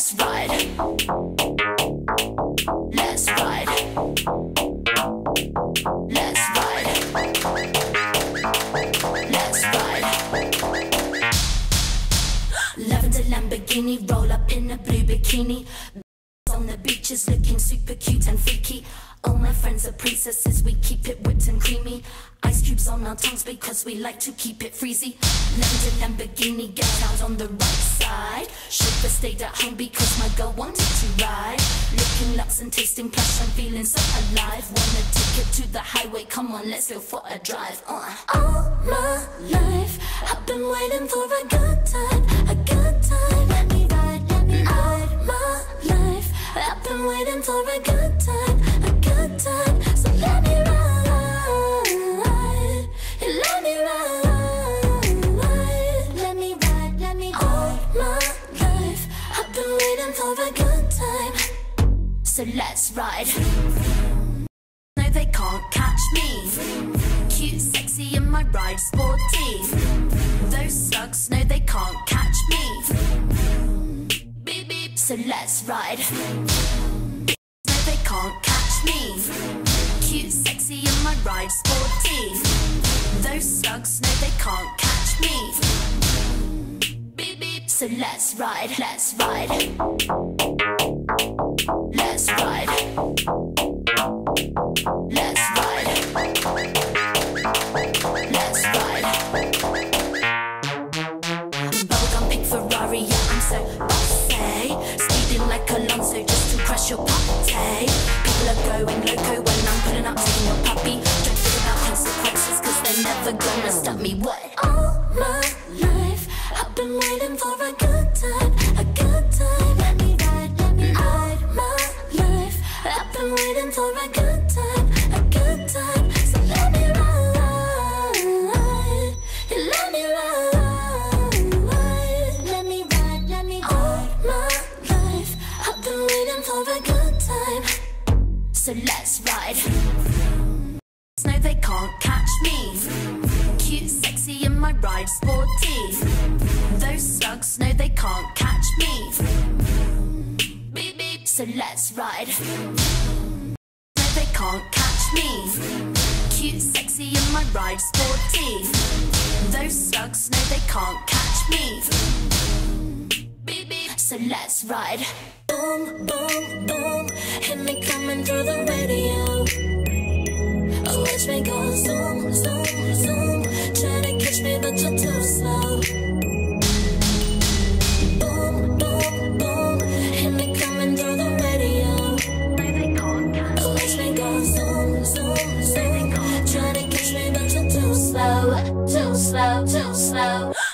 let's ride. Let's ride. Let's ride. Let's ride. Lavender Lamborghini, roll up in a blue bikini. On the beaches looking super cute and freaky. All my friends are princesses, we keep it whipped and creamy. Ice cubes on our tongues because we like to keep it freezy. Lavender Lamborghini, get out on the right side. Chauffeur stayed at home because my girl wanted to ride. Looking luxe and tasting plush, I'm feeling so alive. Wanna take it to the highway, come on, let's go for a drive. All my life, I've been waiting for a good time, a good time. Let me ride, let me ride. All my life, I've been waiting for a good time, a good time. So let me ride. Let me ride, let me ride, let me ride. All my life, I've been waiting for a good time. So let's ride. No, they can't catch me. Cute, sexy, in my ride, sporty. Those slugs, no, they can't catch me. Beep, beep. So let's ride. No, they can't catch me. Cute, sexy, in my ride, sporty. Those slugs, no, they can't catch me. Beep, beep. So let's ride, let's ride. Let's ride. Let's ride. Let's ride. Bubblegum big Ferrari, yeah, I'm so bossy. Speeding like Alonso just to crush your party. People are going loco when I'm pulling up, taking your puppy. Don't think about consequences, cause they're never gonna stop me. What? All my life, I've been waiting for a good time, a good time. Let me ride, let me ride. All my life, I've been waiting for a good time, a good time. So let me ride, let me ride, let me ride, let me ride. All my life, I've been waiting for a good time. So let's ride. No, they can't catch me. Cute, sexy, in my ride, sporty. Those slugs, no, they can't catch me. Beep, beep. So let's ride. No, they can't catch me. Cute, sexy, in my ride, sporty. Those slugs, no, they can't catch me. Beep, beep. So let's ride. Boom, boom, boom. Hit me coming through the radio. Oh, watch me go zoom, zoom, zoom. Try to catch me, but you're too slow. Boom, boom, boom. Hit me coming through the radio. Oh, watch me go zoom, zoom, zoom. Try to catch me, but you're too slow, too slow, too slow.